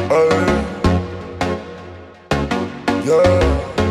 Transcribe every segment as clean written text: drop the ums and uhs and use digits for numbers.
Ay, yeah.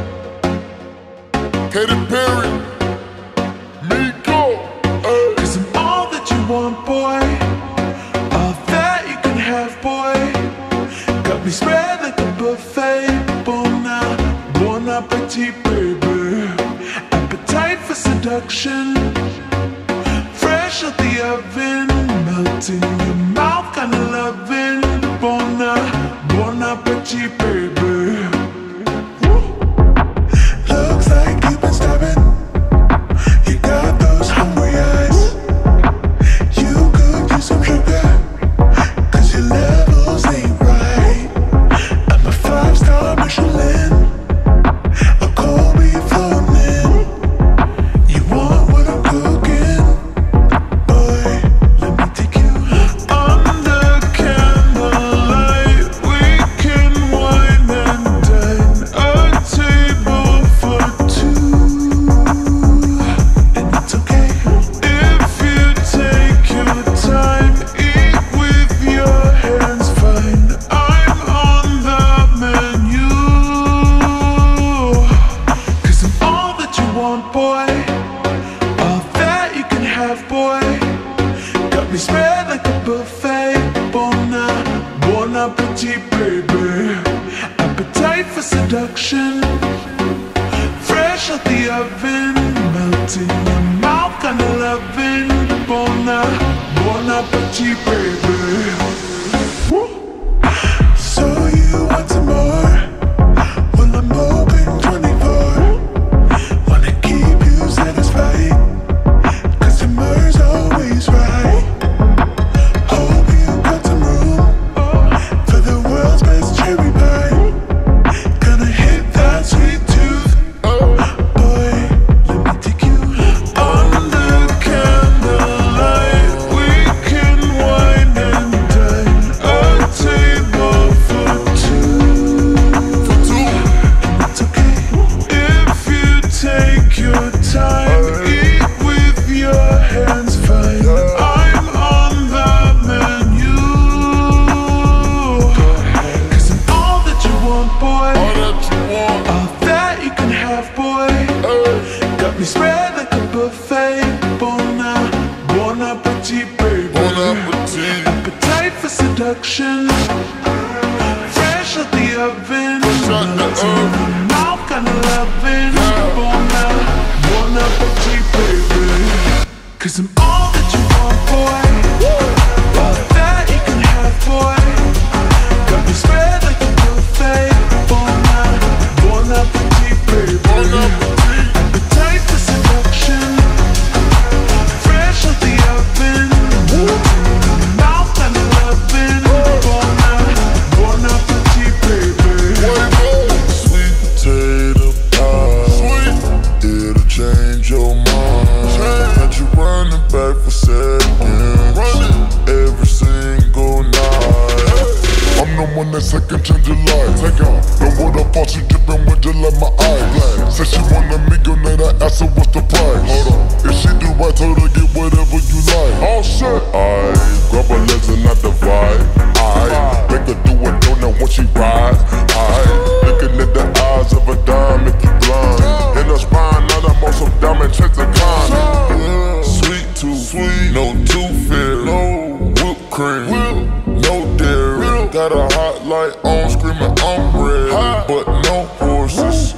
Katy Perry, Miko, ay. 'Cause I'm all that you want, boy. All that you can have, boy. Got me spread like a buffet. Bon appetit, baby. Appetite for seduction. Fresh out the oven, melting your mouth, kinda loving. Bon appetit, baby. Woo. Looks like you've been starving. You got those hungry eyes. You could use some sugar, 'cause your levels ain't right. I'm a 5-star Michelin, a cold beef floating. You want what I'm cooking? Boy, let me take you under candlelight. We can wine and dine, a table for two. And it's okay if you take your time, eat with your hands, fine. I'm on the menu. 'Cause I'm all that you want, boy. All that you can have, boy. Got me spread like a buffet. Bon appetit, baby. Appetite for seduction. Fresh out the oven, melting your mouth, kinda loving. Bon appetit, baby. Woo. So you want some more? Well, I'm open 24. Wanna keep you satisfied, 'cause your mirror's always right. Hope you got some room for the world's best cherry pie. Gonna hit that sweet tooth. Boy, let me take you under candlelight. We can wine and dine, a table for two. And it's okay if you take your time, eat with your hands, fine. I'm on the menu. 'Cause I'm all that you want, boy. All that you want, All that you can have, boy. ay. Got me spread like a buffet. Bon appetit, baby. Bon appetit. Appetite for seduction. Fresh out the oven, Fresh out the melting oven. your mouth, kinda loving. Yeah. Bon appetit, baby. 'Cause I'm all that you want, boy. All that you can have, boy. Got me spread like a buffet. Bon appetit, baby. Bon appetit. Appetite for seduction. Fresh out the oven, melting your mouth, kinda loving. Bon appetit, baby. Sweet potato pie, sweet. It'll change your mind. Got you running back for seconds, every single night. I'm the one that second change your life. Take off. The water fall, she dripping with just like my eyes. Said she wanted me, go night, I asked her what's the price. Hold on. If she do right, told her get whatever you like. Oh shit. I grab her legs and not divide. I make her do a donut when she ride. I looking at the eyes of a dime, make you blind. In her spine, now I'm on some diamond checks and climb. Sweet tooth, sweet, no tooth fairy, no whipped cream, no dairy. Got a hot light on, screaming I'm ready, but no horses.